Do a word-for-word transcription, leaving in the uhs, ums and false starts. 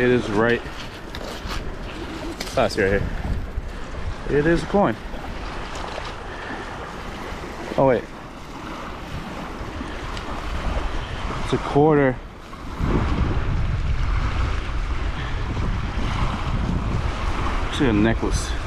it is right. Last right here. It is a coin. Oh wait. It's a quarter. Actually a necklace.